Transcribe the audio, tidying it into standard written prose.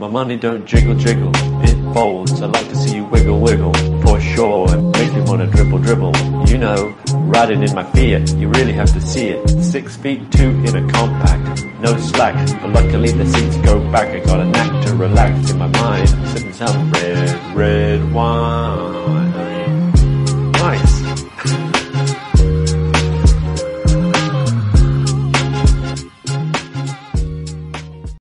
My money don't jiggle jiggle, it folds. I like to see you wiggle wiggle, for sure. It makes me wanna dribble dribble. You know, riding in my Fiat, you really have to see it. 6'2" in a compact, no slack. But luckily the seats go back. I got a knack to relax in my mind, sipping some red wine. Nice.